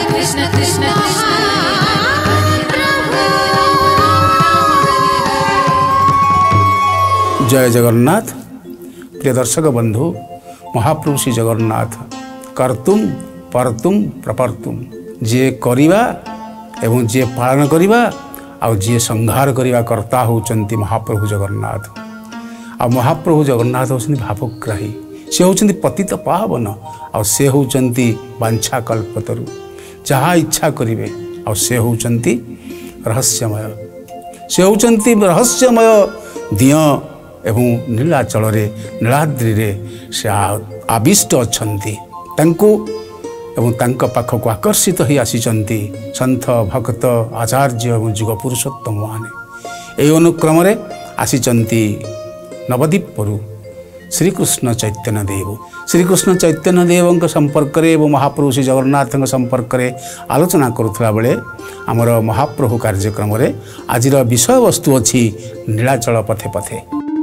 कृष्ण कृष्ण कृष्ण जय जगन्नाथ। प्रिय दर्शक बंधु, महाप्रभु श्री जगन्नाथ कर्तुम परतुम प्रपर्तुम, जे करिवा एवं जे पालन करिवा आ जे संहार करिवा कर्ता होचंती महाप्रभु जगन्नाथ। आ महाप्रभु जगन्नाथ होचंती भावग्राही, से होचंती पतित पावन, आ से होचंती वांछा कल्पतरु, जहा इच्छा करिवे। आ से होचंती रहस्यमय, से होचंती रहस्यमय दिय एवं नीलाचल नीलाद्रि से आविष्ट अच्छा तांको एवं तांका पाखक आकर्षित हो आसीचंती सन्थ भक्त आचार्य एवं जुग पुरुषोत्तम माने। यही अनुक्रम आसीचंती नवद्वीपरू श्रीकृष्ण चैतन्य देव। श्रीकृष्ण चैतन्य देव संपर्क में महाप्रभु श्री जगन्नाथ संपर्क में आलोचना करुला बेले आमर महाप्रभु कार्यक्रम आज विषय वस्तु अच्छी नीलाचल पथे पथे।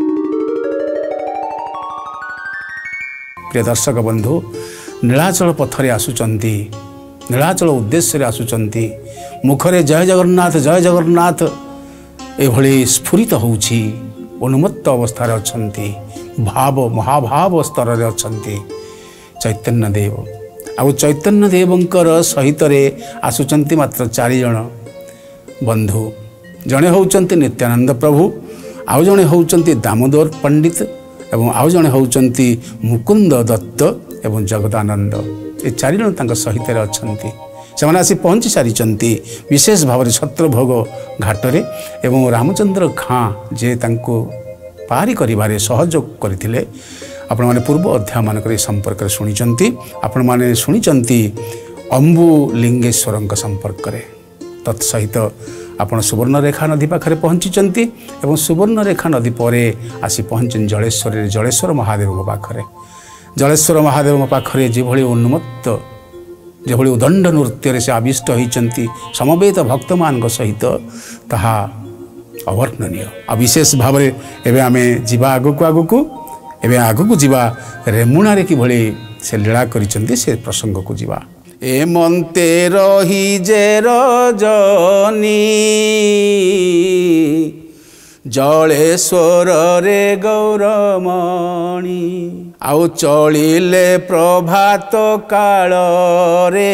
प्रिय दर्शक बंधु, नीलाचल पथरे आसुचंती, नीलाचल उद्देश्य आसुचंती, मुखरे जय जगन्नाथ एभली स्फुरित होउछि, उन्मत्त अवस्था अछंती, भाव महाभाव स्तर रे अछंती चैतन्य देव। आ चैतन्य देवंकर सहित रे आसुचंती मात्र 4 जण बंधु। जणे होउचंती नित्यानंद प्रभु, आउ जणे होउचंती दामोदर पंडित एवं आउ जणे होउचंती मुकुंद दत्त एवं जगदानंद। ये 4 जण तांका सहित अछंती। से आसी पहुँची सारी विशेष भाव छत्रभोग घाटरे एवं रामचंद्र खाँ जे तांको पारी करिबारे सहयोग करथिले। आपण माने पूर्व अध्याय मानक संपर्क शुणी, आपण माने शुणी अंबु लिंगेश्वर संपर्क में। तत्सहित आपण सुवर्णरेखा नदी पाखे पहुँची एवं सुवर्णरेखा नदी पर आसी पहुँचन जलेश्वर, जलेश्वर महादेव पाखे। जलेश्वर महादेव पाखे जेभली उन्मत्त जेभली उदंड नृत्य से आविष्ट होती समवेत भक्त मान सहित ताहा अवर्णनीय। आ विशेष भाव में आम जीवा आगक एवं आगक जीवा रेमुणारे किभली से लीला करिसेंती से प्रसंग को जीवा। ए मंते रही जे रजनी जलेश्वर रे गौरमणि, आउ चलिले प्रभात काल रे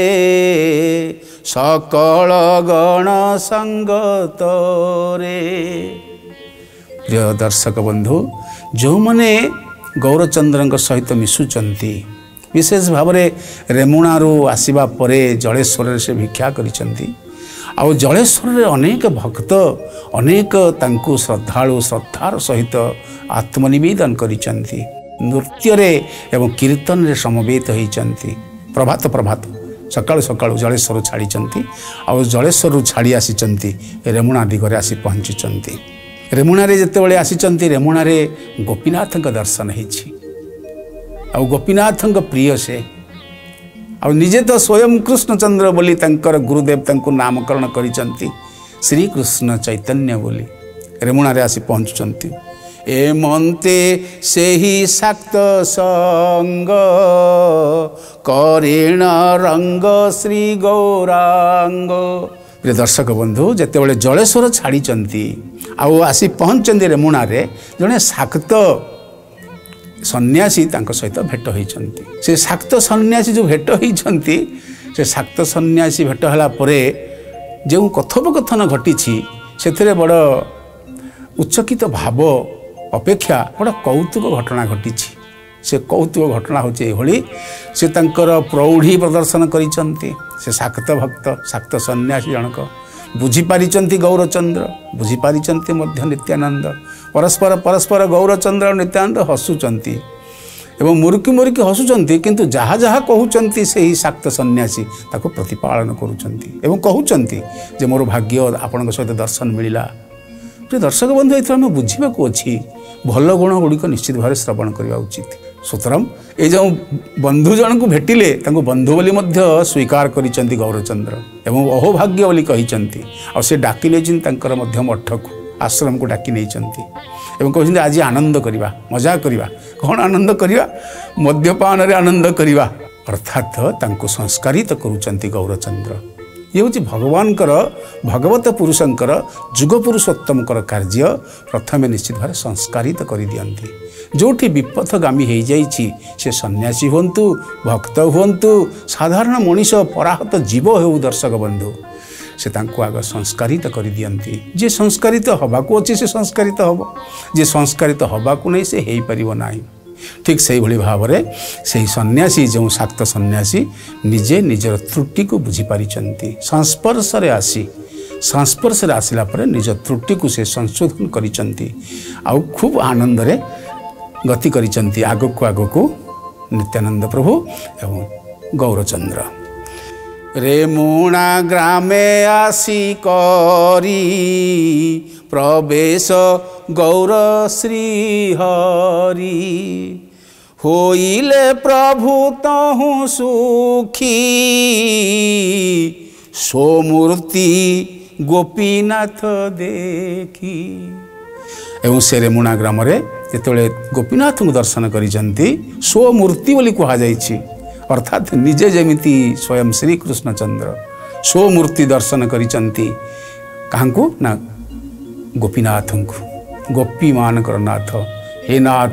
सकल गण संगत रे। प्रिय दर्शक बंधु, जो माने गौरचंद्र सहित मिशुचंती, विशेष भाव में रेमुणारू आसवा परे जलेश्वर से भिक्षा करिसेंती। आउ जलेश्वर रे अनेक भक्त अनेक तांकु श्रद्धालु श्रद्धार सहित आत्मनिवेदन करिसेंती। नृत्य रे एवं कीर्तन रे समवेत होइचंती। प्रभात प्रभात सकाळु सकाळु जलेश्वर छाड़ीचंती। आउ जलेश्वर छाड़ी आसीचंती रेमुणा दिगरे आसी पहुँचीचंती। रेमुणारे जेतेबेले आसीचंती, रेमुणारे गोपीनाथ दर्शन होइछि। आउ गोपीनाथ प्रिय से आ निजे तो स्वयं कृष्णचंद्र बोली तांकर गुरुदेव तांको नामकरण करिसंती श्री कृष्ण चैतन्य बोली। रेमुणारे आसी पहुँचुचंती। ए मंते सेही शाक्त संग करेण रंग श्री गौरांग। प्रिय दर्शक बंधु, जेतेबेले जलेश्वर छाड़ीचंती आउ आसी पहुँचंती रेमुणारे, जने शाक्त सन्यासी तांको सहित भेट होइचंती। से शाक्त सन्यासी जो भेट होइचंती, से शाक्त सन्यासी भेट होला परे जो कथोपकथन घटिछि सेथिरे बड़ उच्चकित भाव अपेक्षा बड़ कौतुक घटना घटिछि। से कौतुक घटना होछि एभली, से तांकर प्रौढ़ी प्रदर्शन करिचंती। से शाक्त भक्त शाक्त सन्यासी जनक बुझी पारिचंती गौरचंद्र, बुझी पारिचंती मध्य नित्यानंद। परस्पर परस्पर गौरचंद्र और नित्यानंद हसुचंती एवं मुरुकी मुरुकी हसुचंती, किंतु जहाँ जहाँ कहउचंती से ही शाक्त सन्यासी ताको प्रतिपालन करुचंती एवं कहउचंती जे मोर भाग्य आपनक सहित दर्शन मिलिला। प्रिय दर्शक बंधु, एथरा हम बुझिबाकू अछि भल गुण गुड़िक निश्चित भाव श्रवण करवा उचित। सुतराम ये जो बंधु जन को भेटिले तांको बंधु बोली मध्य स्वीकार करिसंती गौरचंद्र एवं अहोभाग्य बोली कहिसंती। आ से डाकी नेचिन तांकर मध्य मठ को आश्रम को डाकी नेइसंती एवं कहते आज आनंद करवा मजा करवा। कौन आनंद करवा? मद्यपान रे आनंद करवा। अर्थात तांको संस्कारित करुचंती गौरचंद्र। ये हूँ भगवानकर भगवत पुरुषंकर जुग पुरुषोत्तमकर कार्य प्रथमे निश्चित भाव संस्कारित कर दियंती। जोठी विपथगामी हो जाइछि से सन्यासी हुंतु भक्त हुंतु साधारण मनीष पराहत जीव हो दर्शक बंधु से तांको आग संस्कारित कर दियंती। जे संस्कारित हबाकू अच्छी से संस्कारित हम, जे संस्कारित हबाकू नहीं से हो पारिब नाही। ठीक से भाव में से सन्यासी जो शाक्त सन्यासी निजे निजर त्रुटि को बुझीपारी संस्पर्श आसला पर निज त्रुटि को से संशोधन करिचंती आउ खूब आनंद रे गति करिचंती आगको नित्यानंद प्रभु एवं गौरचंद्र। रेमुणा ग्रामे आसी करी प्रवेश गौर श्री हरि होइले प्रभु तहु सुखी सोमूर्ति गोपीनाथ देखी। एवं से रेमुणा ग्राम जिते गोपीनाथ को दर्शन करिसेंती सोमूर्ति बोली कहा जाइछि। अर्थात निजे जमिति स्वयं श्री कृष्णचंद्र सोमूर्ति दर्शन करिसेंती काहंकु ना गोपीनाथ को, गोपी मानकर नाथ हे नाथ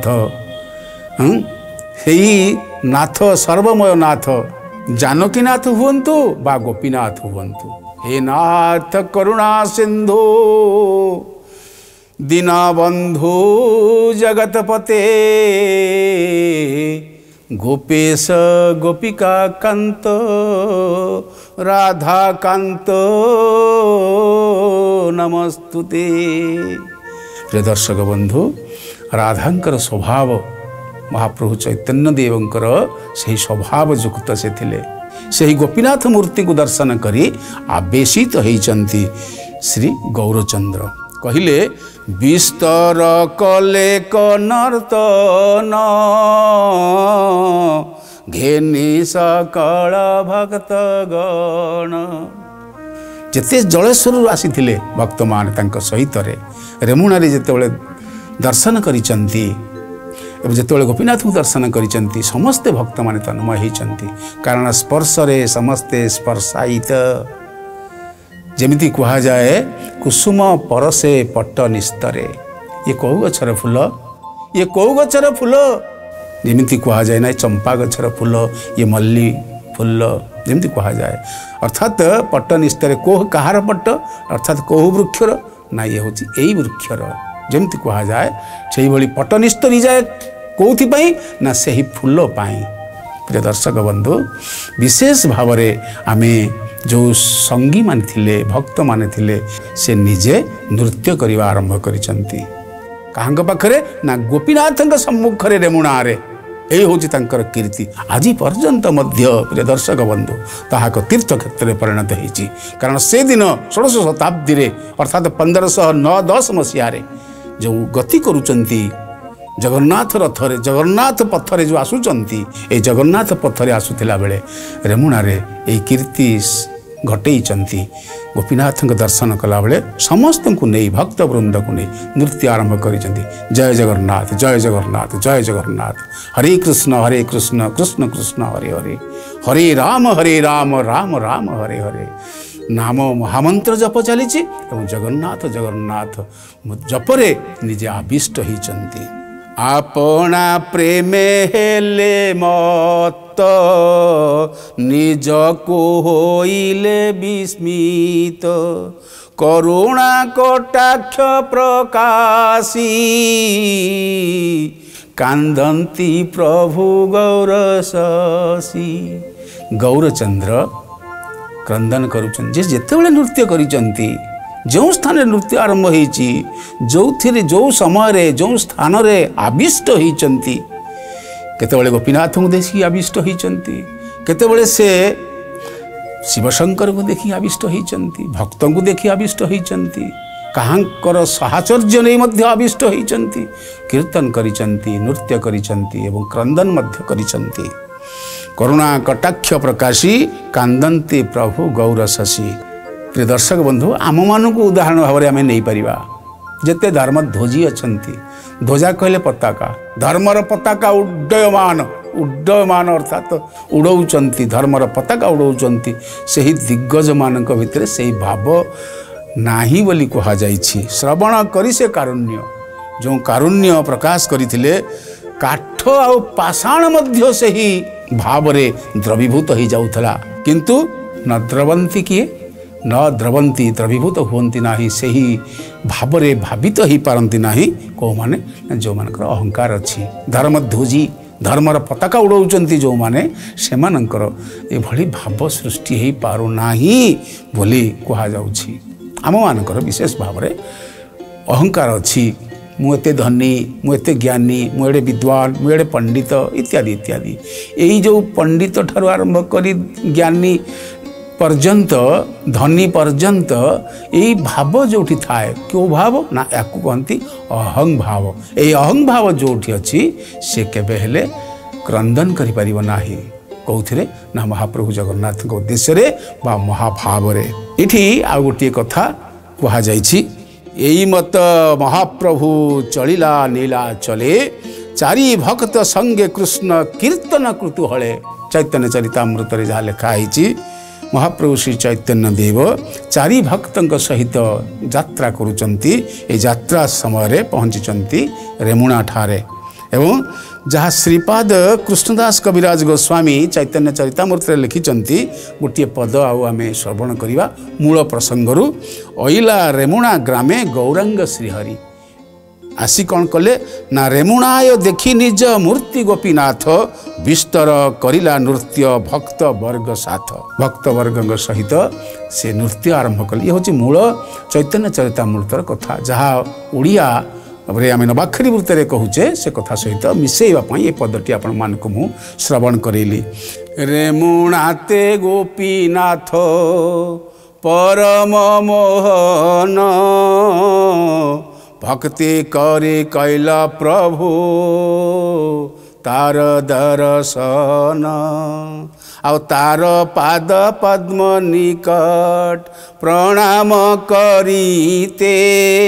हे नाथ सर्वमय नाथ जानकीनाथ हुंतु बा गोपीनाथ हुंतु। हे नाथ करुणा सिंधु दीनबंधु जगतपते गोपेश गोपिका कांत राधा कांत नमस्तुते। प्रिय दर्शक बंधु राधांकर स्वभाव महाप्रभु चैतन्य देवंकर से स्वभाव युक्त से थिले। से गोपीनाथ मूर्ति को दर्शन करी आवेशित होइचंती श्री गौरचंद्र। कहिले विस्तर कले नर्तन घेनी सकल भक्त गण। जेते जलेश्वर आसी भक्त मान सहित रेमुणा जिते दर्शन करिचंती जिते गोपीनाथ को दर्शन करिचंती समस्ते भक्त मान तन्मय होइचंती। कारण स्पर्श रे समस्ते स्पर्शायित। जेमिति कहा जाए कुसुम परसे पट्ट निस्तरे ये कौ गछर फूल, ये कौ गछर फूल। जेमिति कहा जाए ना चंपा गछर फूल ये मल्ली फूल जेमिति कहा जाए। अर्थात पट्ट निस्तरे कोह कहार पट्ट अर्थात कोह वृक्षर ना ये हूँ यही वृक्षर जेमिति कहा जाए से भली पट्ट निस्तरी जाए कौथि ना से ही फूल पाई। प्रिय दर्शक बंधु विशेष भाव में आमे जो संगी मान थिले भक्त मान थिले से निजे नृत्य करने आरंभ करिसंती। काहांक पाखरे ना गोपीनाथ सम्मुख रेमुणा रे यही हूँ कीर्ति आज पर्यंत मध्य। प्रिय दर्शक बंधु ताहा तीर्थ क्षेत्र में परिणत होती। कारण से दिन 16 शताब्दी अर्थात 1509-10 मसीह जो गति करुचंती जगन्नाथ रथरे जगन्नाथ पथरे जो आसुचंती ए जगन्नाथ पथरे आसुथिला बेले रेमुणा रे ए कीर्ति घटेइचंती। गोपीनाथ दर्शन कला बेले समस्त को नहीं भक्त वृंद को नहीं नृत्य आरंभ करिचंती। जय जगन्नाथ जय जगन्नाथ जय जगन्नाथ हरे कृष्ण कृष्ण कृष्ण हरे हरे हरे राम राम राम हरे हरे नाम महामंत्र जप चली जगन्नाथ जगन्नाथ जपरे निजे आविष्ट होइचंती। आपना प्रेमे हेले मत निज को होइले विस्मित करुणा कटाक्ष प्रकाशी कांदंती प्रभु गौरशशी। गौरचंद्र क्रंदन करुचन जेतेबेले नृत्य करिचंती जो स्थान नृत्य आरंभ होइची जो समय जो स्थान आविष्ट होइचंती केतेबेले गोपीनाथ को देखी आविष्ट होइचंती केतेबेले से शिवशंकर को देखी आविष्ट होइचंती भक्त को देखी आविष्ट होइचंती काहांकर साहचर्य नहीं मध्य आविष्ट होइचंती कीर्तन करिचंती नृत्य करिचंती एवं क्रंदन मध्य करिचंती। करुणा कटाक्ष प्रकाशी कांदंती प्रभु गौरशशी। प्रिय दर्शक बंधु आम मान को उदाहरण भाव में आम नहीं पारिबा जेते धर्म ध्वजी अच्छा ध्वजा कहले पताका धर्मर पताका उड्डयमान उड्डयमान अर्थात उड़ौचंती धर्मर पताका उड़ौचंती सही दिग्गज मानक भितर से भाव नाही बोली कहा जाइछि। श्रवण करी से कारुण्य जो कारुण्य प्रकाश करथिले काठ आ पाषाण मध्य सही भाव रे द्रवीभूत हो जाउथला किंतु न द्रवंती किए न द्रवंती द्रवीभूत हुअंती नाही सही भाव रे भावित ही पारंती नाही को माने जो मानकर अहंकार अछि धर्मध्वजी धर्मर पताका उड़ौचंती जो माने सेमानंकर एभली भाव सृष्टि हो पारु नाही बोली कहा जाउछि। आम मानकर विशेष भाव रे अहंकार अछि मुझे धनी मुझे ज्ञानी मुझे विद्वान मुझे पंडित इत्यादि इत्यादि यही जो पंडित ठारू आरंभ करी ज्ञानी पर्यंत धनी पर्यंत यही भाव जो थाए क्यों भाव ना या कहती अहंग भाव यही अहंग भाव जो अच्छी से केबे हेले क्रंदन करि परिबो नाही कौथिरे ना महाप्रभु जगन्नाथ उद्देश्य रे बा महाभाव रे। इठी आ गोटे कथा कहा जाइछि यही मत महाप्रभु चलिला नीला चले चारि भक्त संगे कृष्ण कीर्तन कृतुहले चैतन्य चरितामृत रे जहाँ लिखाई महाप्रभु श्री चैतन्य देव चारि भक्तों सहित यात्रा करुचंती ए यात्रा समय रे पहुँची रेमुणा ठारे एवं जहाँ श्रीपाद कृष्णदास कविराज गोस्वामी चैतन्य चरितामृत लिखिंट गोटे पद आम श्रवण करवा मूल प्रसंगरू अइला रेमुणा ग्रामे गौरांग श्रीहरि आसी कौन कले ना रेमुणाय देखी निज मूर्ति गोपीनाथ विस्तर करिला नृत्य भक्त वर्ग साथ भक्त वर्ग सहित से नृत्य आरंभ कले ये हूँ मूल चैतन्य चरितामृतर कथा जहाँ ओडिया आम नवाक्षरी वृत्त कहूचे से कथा सहित मिसेवाई ये पदटी आपण मानक मु श्रवण करेली। रेमुणाते गोपीनाथ परम मोहन भक्ति करे कैला प्रभु तार दर्शन आ तार पाद पद्म निकट प्रणाम करीते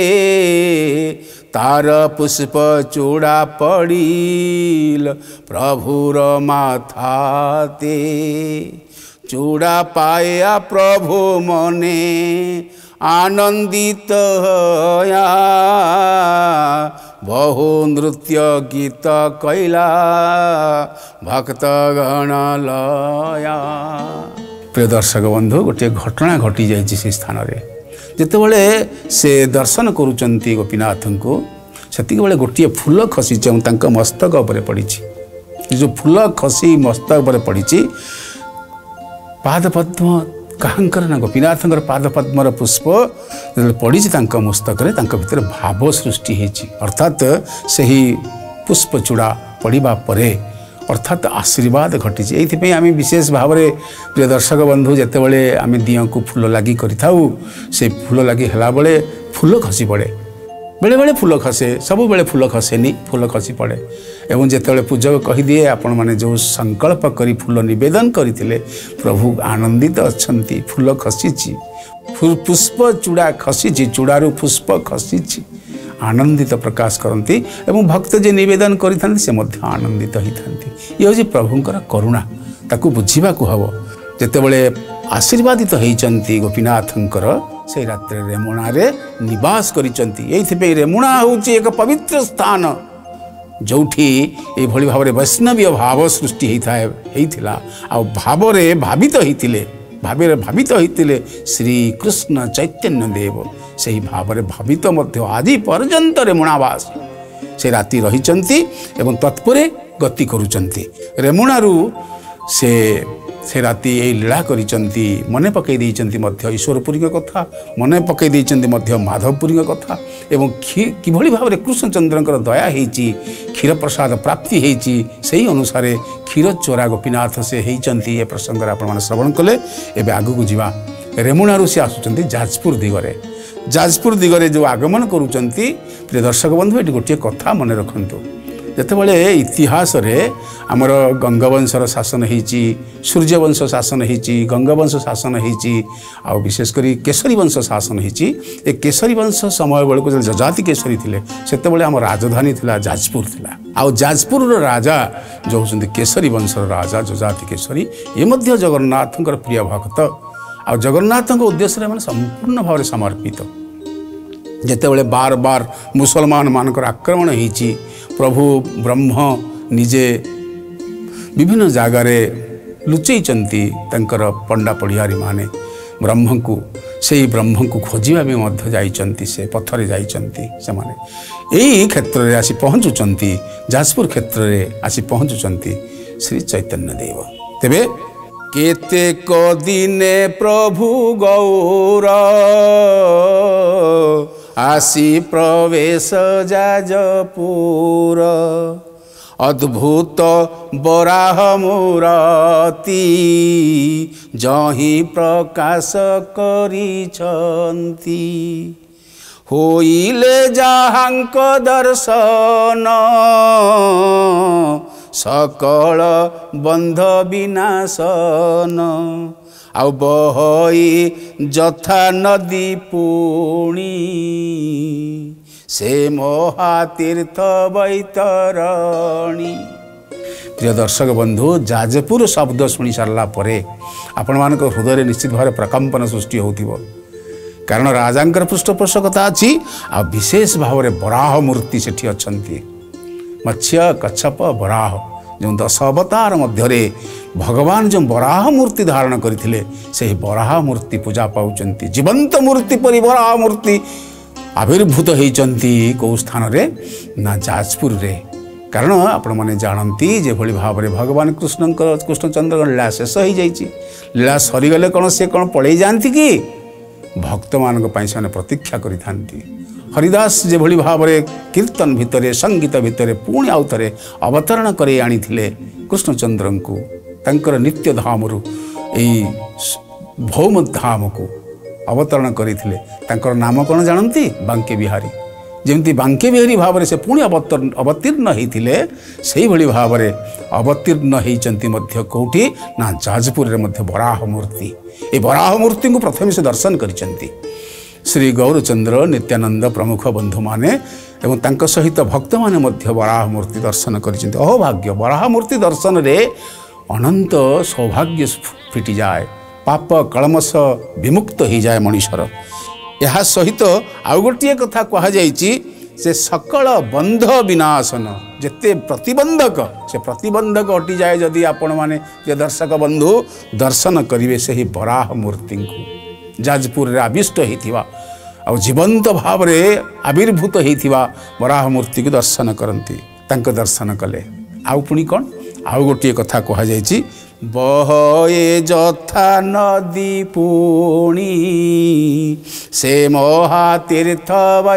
तार पुष्प चूड़ा पड़ील प्रभुर माथाते चूड़ा पाया प्रभु मने आनंदित होया बहु नृत्य गीत कैला भक्त गण लया। प्रिय दर्शक बंधु गोटे घटना घटी जाइए से स्थान रे जितेबाला से दर्शन करुचंती गोपीनाथ को सेति बेले गोटे फूल खसी मस्तक उपर पड़ी जो फूल खसी मस्तक उपर पड़ी पादपद्म कहांकर ना गोपीनाथ पादपद्मर पुष्प पड़ी मस्तक भीतर भाव सृष्टि होती अर्थात सही पुष्प चूड़ा पड़ा परे अर्थात आशीर्वाद घटी ये आम विशेष भाव में प्रिय दर्शक बंधु जितेबाला आम दियों को फूल लगी से फूल लगी है बेले फूल खसी पड़े बेले बेले फूल खसे सब बेले फूल खसेनी फूल खसी पड़े एवं जितेबाला पूजक कहीदिए आपण मैंने जो संकल्प करी फूल निवेदन करते प्रभु आनंदित अच्छा फूल खसी पुष्प चूड़ा खसी चूड़ारू पुष्प खसी आनंदित प्रकाश करती एवं भक्त जे निवेदन करिथांती से मध्य आनंदित होइथांती ये हूँ प्रभुंकर करुणा ताकू बुझीबा को हबो जेतेबेले आशीर्वादित होइचंती गोपीनाथंकर से रात्रि रेमुणा रे निवास करिचंती एइथिपे रेमुणा होउची एक पवित्र स्थान जोठी ए भली भाव रे वैष्णवीय भाव सृष्टि होइथिला आ भाव रे भावित होइतिले श्री कृष्ण चैतन्य देव से ही भाव में भावित आज पर्यंत रेमुणावास से राति रही एवं तत्परे गति करुचंती रेमुणारू से राति ये लीला करिचंती मने पकई देइचंती मध्य ईश्वरपुरी कथा मने पकई देइचंती मध्य माधवपुरी कथा एवं किभली भाव में कृष्णचंद्रंकर दया होइची क्षीर प्रसाद प्राप्ति होइची सही अनुसार क्षीर चोरा गोपीनाथ से होइचंती ये प्रसंग आपण माने श्रवण कले एबे आगु को जीवा रेमुणारू से आसुचंती जाजपुर दिगरे जो आगमन करुचंती प्रिय दर्शक बंधु ये गोटे कथा मन रखंतु ଯେତେବେଳେ ଇତିହାସରେ ଆମର ଗଙ୍ଗବଂଶର ଶାସନ ହେଇଛି, ସୂର୍ଯ୍ୟବଂଶ ଶାସନ ହେଇଛି, ଗଙ୍ଗବଂଶ ଶାସନ ହେଇଛି, ଆଉ ବିଶେଷ କରି କେଶରୀ ବଂଶ ଶାସନ ହେଇଛି। ଏ କେଶରୀ ବଂଶ ସମୟ ବେଳକୁ ଯେତେବେଳେ ଯଜାତି କେଶରୀ ଥିଲେ ସେତେବେଳେ ଆମ ରାଜଧାନୀ ଥିଲା ଯାଜପୁର ଥିଲା। ଆଉ ଯାଜପୁରର ରାଜା ଯେଉଁ ହେଉଛନ୍ତି କେଶରୀ ବଂଶର ରାଜା ଯଜାତି କେଶରୀ, ଏ ମଧ୍ୟ ଜଗନ୍ନାଥଙ୍କର ପ୍ରିୟ ଭକ୍ତ। ଆଉ ଜଗନ୍ନାଥଙ୍କ ଉଦ୍ଦେଶ୍ୟରେ ମାନେ ସମ୍ପୂର୍ଣ୍ଣ ଭାବରେ ସମର୍ପିତ। ଯେତେବେଳେ ବାର ବାର ମୁସଲମାନମାନଙ୍କର ଆକ୍ରମଣ ହେଇଛି, ପ୍ରଭୁ ବ୍ରହ୍ମ ନିଜେ ବିଭିନ୍ନ ଜାଗାରେ ଲୁଚେଇଛନ୍ତି ତାଙ୍କର ପଣ୍ଡା ପଢ଼ିଆରୀମାନେ ବ୍ରହ୍ମଙ୍କୁ, ସେହି ବ୍ରହ୍ମଙ୍କୁ ଖୋଜିବା ପାଇଁ ମଧ୍ୟ ଯାଇଛନ୍ତି, ସେ ପଥରେ ଯାଇଛନ୍ତି ସେମାନେ। ଏଇ କ୍ଷେତ୍ରରେ ଆସି ପହଞ୍ଚୁଛନ୍ତି, ଯାଜପୁର କ୍ଷେତ୍ରରେ ଆସି ପହଞ୍ଚୁଛନ୍ତି ଶ୍ରୀ ଚୈତନ୍ୟ ଦେବ। ତେବେ କେତେକ ଦିନେ ପ୍ରଭୁ ଗୌର ଆସି ପ୍ରବେଶ ଯାଜପୁର, ଅଦ୍ଭୁତ ବରାହ ମୂରତି ଯହିଁ ପ୍ରକାଶ କରିଛନ୍ତି। ହୋଇଲେ ଯାହାଙ୍କ ଦର୍ଶନ ସକଳ ବନ୍ଧ ବିନାଶନ, ଆଉ ବହଇ ଯଥା ନଦୀ ପୁଣି ସେ ମହାତୀର୍ଥ ବୈତରଣୀ। ପ୍ରିୟ ଦର୍ଶକ ବନ୍ଧୁ, ଯାଜପୁର ଶବ୍ଦ ଶୁଣି ସାରିଲା ପରେ ଆପଣମାନଙ୍କ ହୃଦୟରେ ନିଶ୍ଚିତ ଭାବରେ ପ୍ରକମ୍ପନ ସୃଷ୍ଟି ହେଉଥିବ। କାରଣ ରାଜାଙ୍କର ପୃଷ୍ଠପୋଷକତା ଅଛି, ଆଉ ବିଶେଷ ଭାବରେ ବରାହ ମୂର୍ତ୍ତି ସେଠି ଅଛନ୍ତି। ମତ୍ସ୍ୟ କଚ୍ଛପ ବରାହ, ଯେଉଁ 10 ଅବତାର ମଧ୍ୟରେ ଭଗବାନ ଯେଉଁ ବରାହ ମୂର୍ତ୍ତି ଧାରଣ କରିଥିଲେ, ସେହି ବରାହ ମୂର୍ତ୍ତି ପୂଜା ପାଉଛନ୍ତି। ଜୀବନ୍ତ ମୂର୍ତ୍ତି ପରି ବରାହ ମୂର୍ତ୍ତି ଆବିର୍ଭୂତ ହେଇଛନ୍ତି କେଉଁ ସ୍ଥାନରେ ନା ଯାଜପୁରରେ। କାରଣ ଆପଣମାନେ ଜାଣନ୍ତି ଯେଭଳି ଭାବରେ ଭଗବାନ କୃଷ୍ଣଚନ୍ଦ୍ରଙ୍କ ଲୀଳା ଶେଷ ହୋଇଯାଇଛି। ଲୀଳା ସରିଗଲେ କ'ଣ ସେ କ'ଣ ପଳେଇ ଯାଆନ୍ତି କି? ଭକ୍ତମାନଙ୍କ ପାଇଁ ସେମାନେ ପ୍ରତୀକ୍ଷା କରିଥାନ୍ତି। ହରିଦାସ ଯେଭଳି ଭାବରେ କୀର୍ତ୍ତନ ଭିତରେ ସଙ୍ଗୀତ ଭିତରେ ପୁଣି ଆଉ ଥରେ ଅବତରଣ କରି ଆଣିଥିଲେ କୃଷ୍ଣଚନ୍ଦ୍ରଙ୍କୁ ତାଙ୍କର ନିତ୍ୟ ଧାମରୁ ଏଇ ଭୌମ ଧାମକୁ ଅବତରଣ କରିଥିଲେ। ତାଙ୍କର ନାମ କ'ଣ ଜାଣନ୍ତି? ବାଙ୍କେ ବିହାରୀ। ଯେମିତି ବାଙ୍କେ ବିହାରୀ ଭାବରେ ସେ ପୁଣି ଅବତୀର୍ଣ୍ଣ ହେଇଥିଲେ, ସେଇଭଳି ଭାବରେ ଅବତୀର୍ଣ୍ଣ ହେଇଛନ୍ତି ମଧ୍ୟ କେଉଁଠି ନା ଯାଜପୁରରେ ମଧ୍ୟ ବରାହ ମୂର୍ତ୍ତି। ଏ ବରାହ ମୂର୍ତ୍ତିଙ୍କୁ ପ୍ରଥମେ ସେ ଦର୍ଶନ କରିଛନ୍ତି ଶ୍ରୀ ଗୌରଚନ୍ଦ୍ର, ନିତ୍ୟାନନ୍ଦ ପ୍ରମୁଖ ବନ୍ଧୁମାନେ ଏବଂ ତାଙ୍କ ସହିତ ଭକ୍ତମାନେ ମଧ୍ୟ ବରାହ ମୂର୍ତ୍ତି ଦର୍ଶନ କରିଛନ୍ତି। ଅହୋଭାଗ୍ୟ, ବରାହ ମୂର୍ତ୍ତି ଦର୍ଶନରେ ଅନନ୍ତ ସୌଭାଗ୍ୟ ଫିଟିଯାଏ, ପାପ କଳମସ ବିମୁକ୍ତ ହୋଇଯାଏ ମଣିଷର। ଏହା ସହିତ ଆଉ ଗୋଟିଏ କଥା କୁହାଯାଇଛି, ସେ ସକଳ ବନ୍ଧ ବିନାଶନ, ଯେତେ ପ୍ରତିବନ୍ଧକ ସେ ପ୍ରତିବନ୍ଧକ ହଟିଯାଏ ଯଦି ଆପଣମାନେ ଯେ ଦର୍ଶକ ବନ୍ଧୁ ଦର୍ଶନ କରିବେ ସେହି ବରାହ ମୂର୍ତ୍ତିଙ୍କୁ। ଯାଜପୁରରେ ଆବିଷ୍ଟ ହୋଇଥିବା ଆଉ ଜୀବନ୍ତ ଭାବରେ ଆବିର୍ଭୂତ ହୋଇଥିବା ବରାହ ମୂର୍ତ୍ତିକୁ ଦର୍ଶନ କରନ୍ତି। ତାଙ୍କ ଦର୍ଶନ କଲେ ଆଉ ପୁଣି କ'ଣ ଆଉ ଗୋଟିଏ କଥା କୁହାଯାଇଛି, ବହଏ ଯଥା ନଦୀ ପୁଣି ସେ ମହାତୀର୍ଥ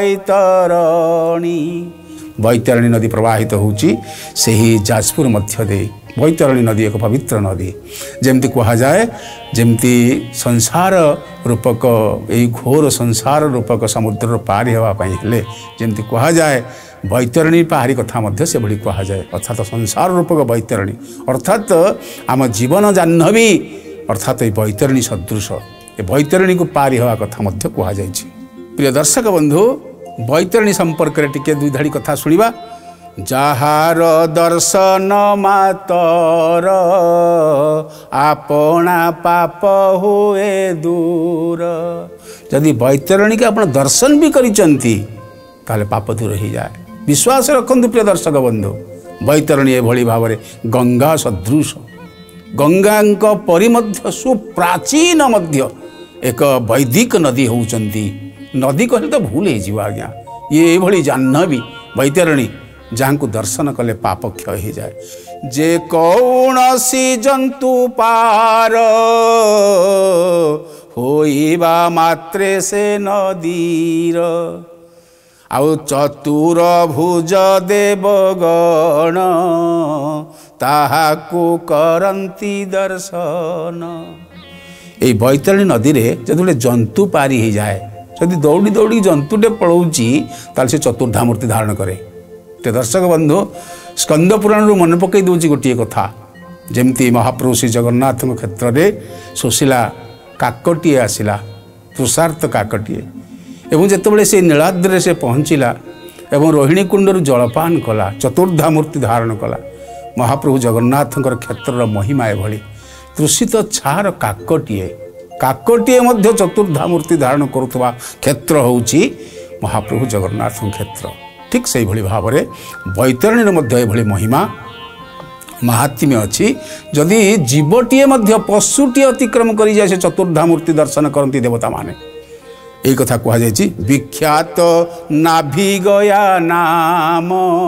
ବୈତରଣୀ। ବୈତରଣୀ ନଦୀ ପ୍ରବାହିତ ହେଉଛି ସେହି ଯାଜପୁର ମଧ୍ୟ ଦେଇ। ବୈତରଣୀ ନଦୀ ଏକ ପବିତ୍ର ନଦୀ। ଯେମିତି କୁହାଯାଏ, ଯେମିତି ସଂସାର ରୂପକ ଏହି ଘୋର ସଂସାର ରୂପକ ସମୁଦ୍ରର ପାରି ହେବା ପାଇଁ ହେଲେ ଯେମିତି କୁହାଯାଏ ବୈତରଣୀ ପାହାରି କଥା ମଧ୍ୟ ସେଭଳି କୁହାଯାଏ। ଅର୍ଥାତ୍ ସଂସାର ରୂପକ ବୈତରଣୀ, ଅର୍ଥାତ୍ ଆମ ଜୀବନ ଜାହ୍ନବୀ, ଅର୍ଥାତ୍ ଏହି ବୈତରଣୀ ସଦୃଶ ଏ ବୈତରଣୀକୁ ପାରି ହେବା କଥା ମଧ୍ୟ କୁହାଯାଇଛି। ପ୍ରିୟ ଦର୍ଶକ ବନ୍ଧୁ, ବୈତରଣୀ ସମ୍ପର୍କରେ ଟିକେ ଦୁଇ ଧାଡ଼ି କଥା ଶୁଣିବା। ଯାହାର ଦର୍ଶନ ମାତର ଆପଣା ପାପ ହୁଏ ଦୂର। ଯଦି ବୈତରଣୀକି ଆପଣ ଦର୍ଶନ ବି କରିଛନ୍ତି ତାହେଲେ ପାପ ଦୂର ହେଇଯାଏ। ବିଶ୍ୱାସ ରଖନ୍ତୁ ପ୍ରିୟ ଦର୍ଶକ ବନ୍ଧୁ, ବୈତରଣୀ ଏଭଳି ଭାବରେ ଗଙ୍ଗା ସଦୃଶ, ଗଙ୍ଗାଙ୍କ ପରି ମଧ୍ୟ ସୁପ୍ରାଚୀନ ମଧ୍ୟ ଏକ ବୈଦିକ ନଦୀ ହେଉଛନ୍ତି। ନଦୀ କହିଲେ ତ ଭୁଲ ହେଇଯିବ ଆଜ୍ଞା, ଇଏ ଏଭଳି ଜାହ୍ନବୀ ବୈତରଣୀ ଯାହାଙ୍କୁ ଦର୍ଶନ କଲେ ପାପ କ୍ଷୟ ହେଇଯାଏ। ଯେ କୌଣସି ଜନ୍ତୁ ପାର ହୋଇବା ମାତ୍ରେ ସେ ନଦୀର, ଆଉ ଚତୁର ଭୁଜ ଦେବଗଣ ତାହାକୁ କରନ୍ତି ଦର୍ଶନ। এই বৈতরণী নদীরে যদি গোটে জন্তু পারি হয়ে যায়, যদি দৌড়ি দৌড়ি জন্তুটে পড়াউছি তাহলে সে চতুর্ধা মূর্তি ধারণ করে। তো দর্শক বন্ধু स्कंद पुराण मन पकई दूची गोटे कथा जमती महाप्रभु श्री जगन्नाथ क्षेत्र में सुशीला काकटीए आसला तुषार्थ काकटीए एवं जितेबाला से नीलाद्रे से पहुँचला एवं रोहिणी कुंडर जलपान कला चतुर्धा मूर्ति धारण कला महाप्रभु जगन्नाथ क्षेत्र महिमा एभली तृषित छार काकटीए काकटीए मध्य चतुर्धा मूर्ति धारण करुवा क्षेत्र होउची महाप्रभु जगन्नाथ क्षेत्र ठीक से भली भाव में बैतरणी मध्य महिमा महात्म्य अच्छी जदि जीवटीए पशुटी अतिक्रम कर जाए से चतुर्धा मूर्ति दर्शन करती देवता माने यही कथा कहुई विख्यात नाभि गया नाम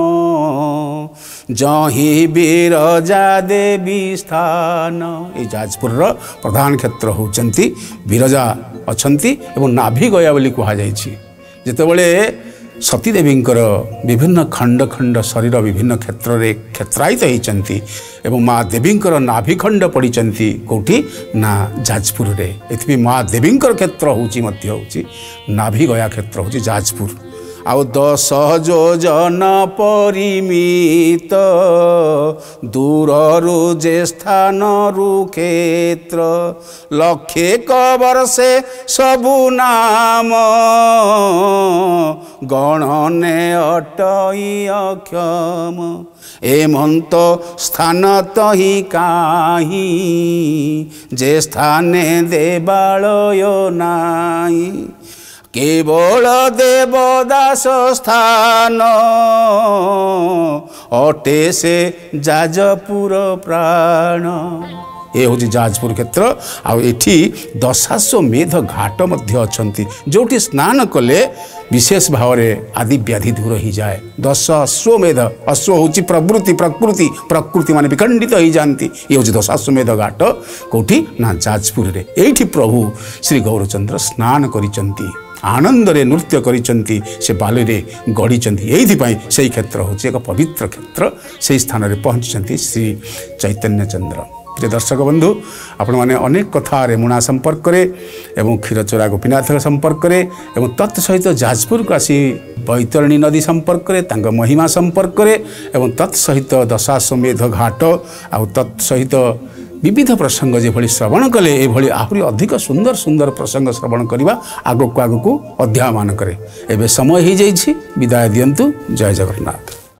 जही विरजा देवी स्थान ये जाजपुर प्रधान क्षेत्र होती विरजा अच्छा नाभि गया बोली कहुई जितेबाला सती देवी विभिन्न खंड खंड शरीर विभिन्न क्षेत्र में क्षेत्रायित होती एवं माँ देवी नाभिखंड पड़ी कौटी ना जाजपुर रे एथि माँ देवी क्षेत्र होची नाभि गया क्षेत्र होची जाजपुर आउ 10 योजन परिमित दूररु जे स्थान रु क्षेत्र लक्षे वर्षे सबु नाम गणने अटई अक्षम एमंत स्थान तही काही जे स्थाने देवालय नाई केवल देवदास स्थान अटे से जाजपुर प्राण ये हूँ जाजपुर क्षेत्र आठी दशाश्वमेध घाट अच्छा जोटी स्नान कले विशेष भाव में आदि व्याधि दूर हो जाए 10 अश्वमेध अश्व हूँ प्रवृत्ति प्रकृति प्रकृति मान विखंडित हो जाती ये हूँ 10 अश्वमेध घाट कौटी ना जाजपुर रे एठी प्रभु श्री गौरचंद्र स्नान करिसंती आनंद रे नृत्य करिसंती से बाली रे गढ़ी यही से क्षेत्र हूँ एक पवित्र क्षेत्र से स्थान में पहुँची श्री चैतन्य चंद्र जे दर्शक बंधु आपण मैंने अनेक कथा रेमुणा संपर्क एवं क्षीरचोरा गोपीनाथ संपर्क एवं तत्सहित जाजपुर को आसी बैतरणी नदी संपर्क महिमा संपर्क एवं तत्सहित दशाश्वमेध घाट आउ तत्सहित विविध प्रसंग जो श्रवण कले ये आहरी अधिक सुंदर सुंदर प्रसंग श्रवण करवा आगक आगक अध्याय मान करे एवं समय हो जाइए विदाय दियंतु जय जगन्नाथ।